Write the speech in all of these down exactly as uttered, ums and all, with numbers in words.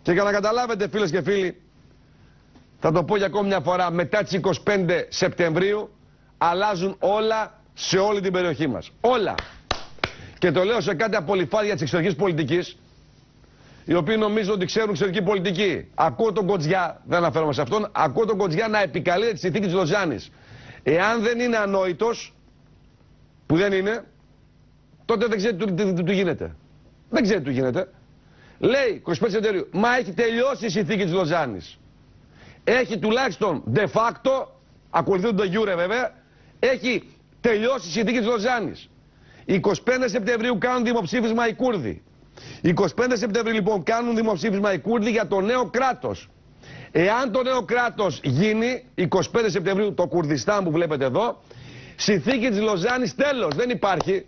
Και για να καταλάβετε, φίλες και φίλοι, θα το πω για ακόμη μια φορά, μετά τις είκοσι πέντε Σεπτεμβρίου αλλάζουν όλα σε όλη την περιοχή μας. Όλα. Και το λέω σε κάτι απολυφάδια της εξωτερικής πολιτικής, οι οποίοι νομίζουν ότι ξέρουν εξωτερική πολιτική. Ακούω τον Κοτζιά, δεν αναφέρομαι σε αυτόν, ακούω τον Κοτζιά να επικαλείται τη συνθήκη της Λοζάνης. Εάν δεν είναι ανόητος, που δεν είναι, τότε δεν ξέρει τι του γίνεται. Δεν ξέρει τι του γίνεται. Λέει είκοσι πέντε Σεπτεμβρίου, μα έχει τελειώσει η συνθήκη της Λοζάνης. Έχει τουλάχιστον de facto, ακολουθούν το γιούρε βέβαια, έχει τελειώσει η συνθήκη της Λοζάνης. είκοσι πέντε Σεπτεμβρίου κάνουν δημοψήφισμα οι Κούρδοι. είκοσι πέντε Σεπτεμβρίου λοιπόν κάνουν δημοψήφισμα οι Κούρδοι για το νέο κράτος. Εάν το νέο κράτος γίνει, είκοσι πέντε Σεπτεμβρίου το Κουρδιστάν που βλέπετε εδώ, συνθήκη της Λοζάνης τέλος, δεν υπάρχει.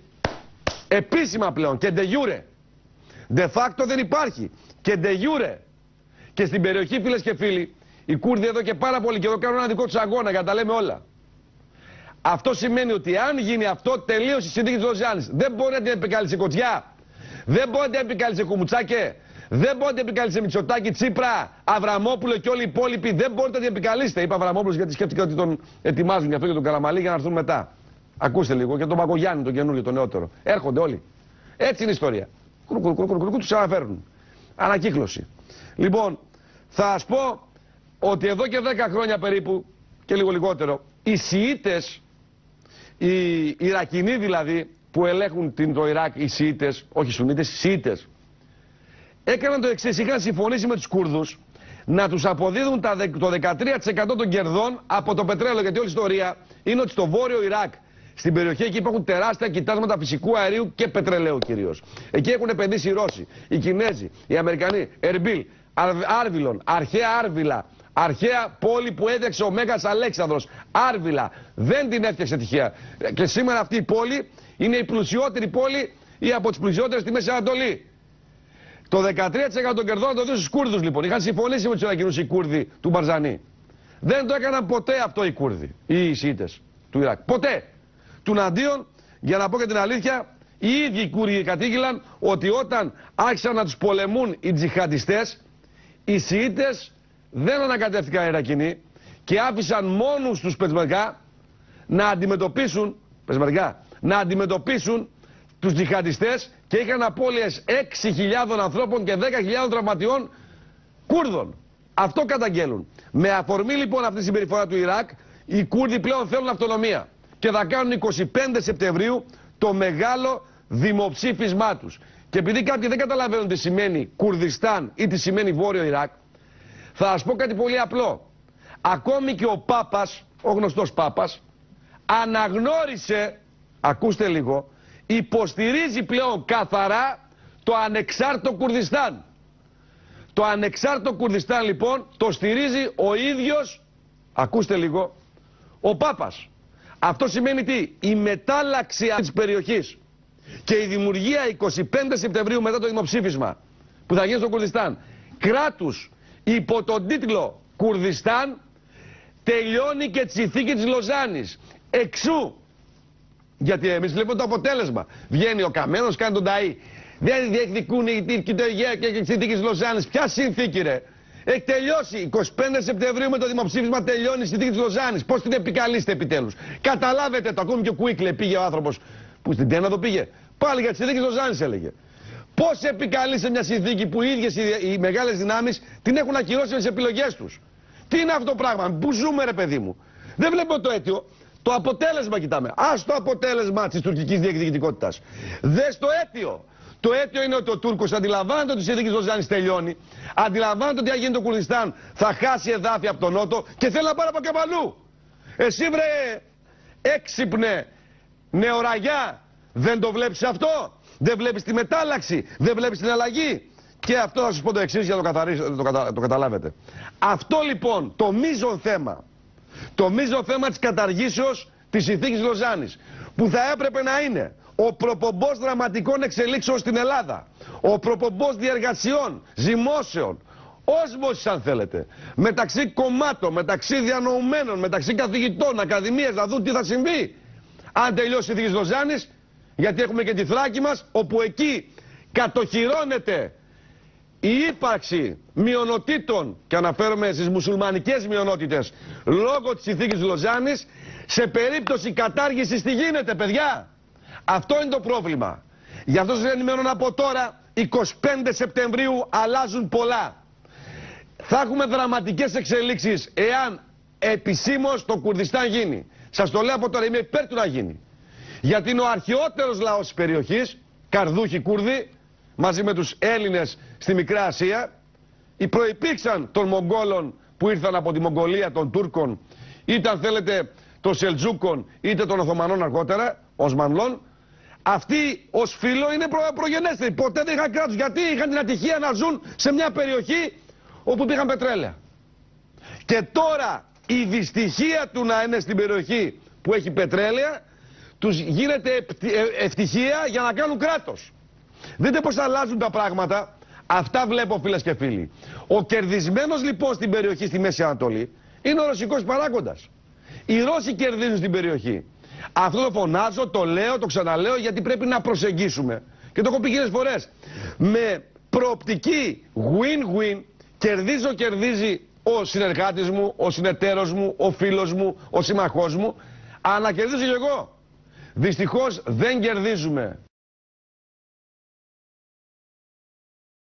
Επίσημα πλέον και de jure. De facto δεν υπάρχει. Και de jure. Και στην περιοχή, φίλες και φίλοι, οι Κούρδοι εδώ και πάρα πολύ καιρό κάνουν ένα δικό τους αγώνα για να τα λέμε όλα. Αυτό σημαίνει ότι αν γίνει αυτό, τελείωσε η συνθήκη της Λοζάνης. Δεν μπορεί να την επικάλυψε Κοτζιά. Δεν μπορεί να την επικάλυψε Κουμουτσάκε. Δεν μπορεί να την επικάλυψε Μητσοτάκη, Τσίπρα, Αβραμόπουλο και όλοι οι υπόλοιποι. Δεν μπορείτε να την επικαλείστε. Είπα Αβραμόπουλο γιατί σκέφτηκα ότι τον ετοιμάζουν γι' αυτό και τον Καραμαλή για να έρθουν μετά. Ακούστε λίγο και τον Παγκογιάννη, τον καινούριο, τον νεότερο. Έρχονται όλοι. Έτσι είναι η ιστορία. Κουρκουρκουρκουρκουρ, τους αναφέρουν. Ανακύκλωση. Λοιπόν, θα σας πω ότι εδώ και δέκα χρόνια περίπου και λίγο λιγότερο, οι Σιήτες, οι Ιρακινοί δηλαδή, που ελέγχουν την, το Ιράκ, οι Σιήτες, όχι Σουνίτες, οι Σιήτες, έκαναν το εξής, είχαν συμφωνήσει με τους Κούρδους να τους αποδίδουν τα, το δεκατρία τοις εκατό των κερδών από το πετρέλαιο, γιατί όλη η ιστορία είναι ότι στο βόρειο Ιράκ, στην περιοχή εκεί υπάρχουν τεράστια κοιτάσματα φυσικού αερίου και πετρελαίου κυρίως. Εκεί έχουν επενδύσει οι Ρώσοι, οι Κινέζοι, οι Αμερικανοί, Ερμπίλ, Άρβιλον, αρχαία Άρβιλα, αρχαία πόλη που έδεξε ο Μέγας Αλέξανδρος, Άρβιλα, δεν την έφτιαξε τυχαία. Και σήμερα αυτή η πόλη είναι η πλουσιότερη πόλη ή από τις πλουσιότερες στη Μέση Ανατολή. Το δεκατρία τοις εκατό των κερδών θα το δίνουν στους Κούρδους λοιπόν. Είχαν συμφωνήσει με τους Ιρακινούς οι Κούρδοι του Μπαρζανή. Δεν το έκαναν ποτέ αυτό οι Κούρδοι ή οι Σιήτες του Ιράκ. Ποτέ. Τουναντίον, για να πω και την αλήθεια, οι ίδιοι οι Κούρδοι κατήγγειλαν ότι όταν άρχισαν να τους πολεμούν οι τζιχαντιστές, οι Σιήτες δεν ανακατεύτηκαν οι Ιρακινοί και άφησαν μόνους τους πεσμεργά να αντιμετωπίσουν, πεσμεργά, να αντιμετωπίσουν τους τζιχαντιστές και είχαν απώλειες έξι χιλιάδων ανθρώπων και δέκα χιλιάδων τραυματιών Κούρδων. Αυτό καταγγέλουν. Με αφορμή λοιπόν αυτή τη συμπεριφορά του Ιράκ, οι Κούρδοι πλέον θέλουν αυτονομία και θα κάνουν είκοσι πέντε Σεπτεμβρίου το μεγάλο δημοψήφισμά τους. Και επειδή κάποιοι δεν καταλαβαίνουν τι σημαίνει Κουρδιστάν ή τι σημαίνει Βόρειο Ιράκ, θα σας πω κάτι πολύ απλό. Ακόμη και ο Πάπας, ο γνωστός Πάπας, αναγνώρισε, ακούστε λίγο, υποστηρίζει πλέον καθαρά το ανεξάρτητο Κουρδιστάν. Το ανεξάρτητο Κουρδιστάν λοιπόν το στηρίζει ο ίδιος, ακούστε λίγο, ο Πάπας. Αυτό σημαίνει τι? Η μετάλλαξη της περιοχής και η δημιουργία είκοσι πέντε Σεπτεμβρίου μετά το δημοψήφισμα που θα γίνει στο Κουρδιστάν κράτους υπό τον τίτλο Κουρδιστάν τελειώνει και τη συνθήκη της Λοζάνης. Εξού, γιατί εμείς βλέπουμε το αποτέλεσμα. Βγαίνει ο Καμένος, κάνει τον Ταΐ. Δεν διεκδικούν και το Αιγαίο και τη συνθήκη της Λοζάνης. Ποια συνθήκη ρε? Έχει τελειώσει. είκοσι πέντε Σεπτεμβρίου με το δημοψήφισμα τελειώνει η συνθήκη της Λοζάνης. Πώς την επικαλείστε επιτέλους? Καταλάβετε το. Ακόμη και ο Κουίκλε πήγε ο άνθρωπος που στην Τέναδο πήγε. Πάλι για τη συνθήκη της Λοζάνης έλεγε. Πώς επικαλείστε μια συνθήκη που οι ίδιες οι, οι μεγάλες δυνάμεις την έχουν ακυρώσει με τις επιλογές τους? Τι είναι αυτό το πράγμα? Πού ζούμε ρε παιδί μου? Δεν βλέπω το αίτιο. Το αποτέλεσμα κοιτάμε. Ας το αποτέλεσμα της τουρκικής διεκδικητικότητας. Δες το αίτιο. Το αίτιο είναι ότι ο Τούρκος αντιλαμβάνεται ότι η συνθήκη της Λοζάνης τελειώνει. Αντιλαμβάνεται ότι αν γίνει το Κουρδιστάν θα χάσει εδάφια από τον Νότο και θέλει να πάρει από καπαλού. Εσύ βρε έξυπνε νεοραγιά, δεν το βλέπεις αυτό? Δεν βλέπεις τη μετάλλαξη? Δεν βλέπεις την αλλαγή? Και αυτό θα σας πω το εξής για να το, το, κατα... το καταλάβετε. Αυτό λοιπόν το μείζον θέμα, το μείζον θέμα της καταργήσεως της συνθήκης Λοζάνης, που θα έπρεπε να είναι ο προπομπός δραματικών εξελίξεων στην Ελλάδα, ο προπομπός διεργασιών, ζυμώσεων, όσμωσης αν θέλετε, μεταξύ κομμάτων, μεταξύ διανοουμένων, μεταξύ καθηγητών, ακαδημίες, να δουν τι θα συμβεί αν τελειώσει η συνθήκη της Λοζάνης, γιατί έχουμε και τη Θράκη μας, όπου εκεί κατοχυρώνεται η ύπαρξη μειονοτήτων, και αναφέρομαι στις μουσουλμανικές μειονότητες, λόγω της συνθήκης Λοζάνης, σε περίπτωση κατάργησης τι γίνεται, παιδιά? Αυτό είναι το πρόβλημα. Γι' αυτό σας ενημερώνω από τώρα, εικοστή πέμπτη Σεπτεμβρίου αλλάζουν πολλά. Θα έχουμε δραματικές εξελίξεις εάν επισήμως το Κουρδιστάν γίνει. Σας το λέω από τώρα, είμαι υπέρ του να γίνει. Γιατί είναι ο αρχαιότερος λαός της περιοχής, Καρδούχοι Κούρδοι, μαζί με τους Έλληνες στη Μικρά Ασία. Οι προϋπήρξαν των Μογγόλων που ήρθαν από τη Μογγολία, των Τούρκων, είτε αν θέλετε των Σελτζούκων, είτε των Οθωμανών αργότερα, Οσμανλών. Αυτοί ως φύλλο είναι προ, προγενέστεροι. Ποτέ δεν είχαν κράτος. Γιατί είχαν την ατυχία να ζουν σε μια περιοχή όπου πήγαν πετρέλαια. Και τώρα η δυστυχία του να είναι στην περιοχή που έχει πετρέλαια τους γίνεται ευτυχία για να κάνουν κράτος. Δείτε πως αλλάζουν τα πράγματα. Αυτά βλέπω, φίλες και φίλοι. Ο κερδισμένος λοιπόν στην περιοχή στη Μέση Ανατολή είναι ο ρωσικός παράγοντας. Οι Ρώσοι κερδίζουν στην περιοχή. Αυτό το φωνάζω, το λέω, το ξαναλέω, γιατί πρέπει να προσεγγίσουμε. Και το έχω πει χίλιες φορές. Με προοπτική win-win, κερδίζω, κερδίζει ο συνεργάτης μου, ο συνεταίρος μου, ο φίλος μου, ο σύμμαχός μου, αλλά κερδίζω και εγώ. Δυστυχώς δεν κερδίζουμε